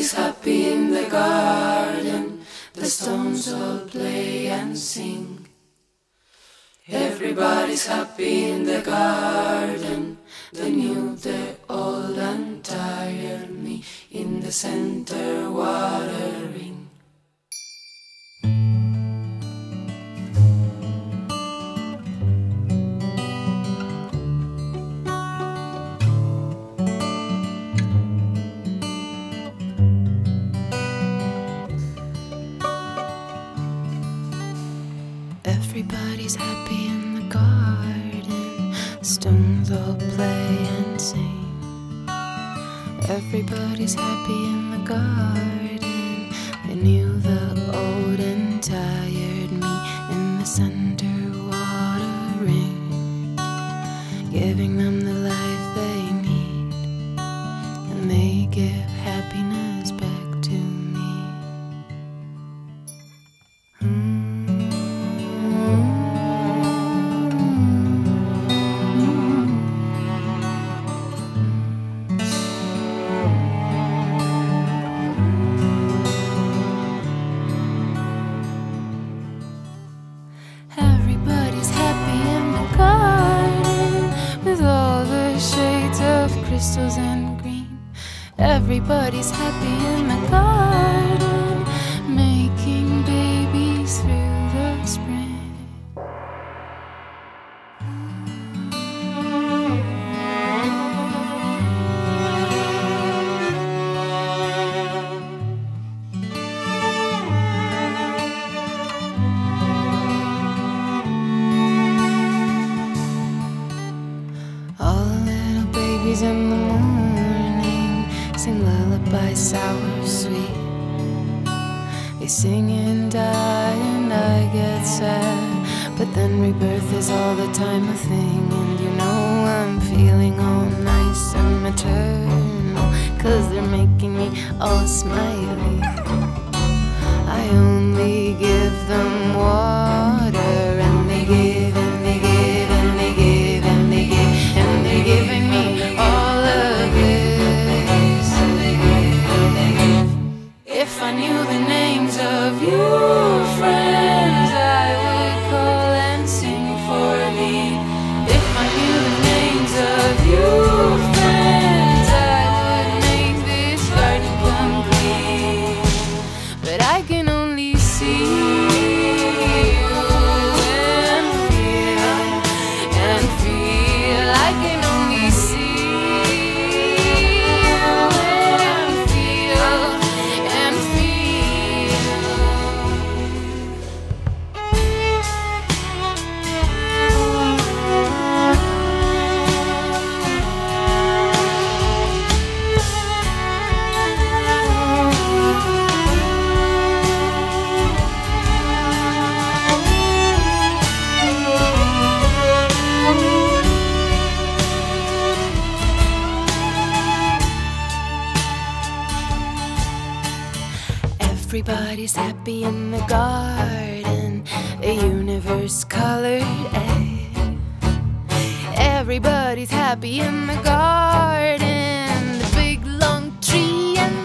Everybody's happy in the garden. The stones all play and sing. Everybody's happy in the garden. The new, the old and tired, me in the center watering. Everybody's happy in the garden. Stones all play and sing. Everybody's happy in the garden. The new, the old and tired, me in the center watering, giving them the life they need, and they give happiness back to me. Everybody's happy in the garden, with all the shades of crystals and green. Everybody's happy in the garden, making babies through the spring. All the little babies in the morning sing lullabies sour sweet. They sing and die and I get sad, but then rebirth is all the time a thing. And you know I'm feeling all nice and maternal, 'cause they're making me all smiley. I only give them water, and they give and they give and they give and they give, and they're giving me all of this. If I knew the names of you friends, I would call and sing for thee. If I knew the names of you friends, I would make this garden complete. But I can only see you and feel. I can only see you and feel. Everybody's happy in the garden, the universe colored egg. Everybody's happy in the garden, the big long tree and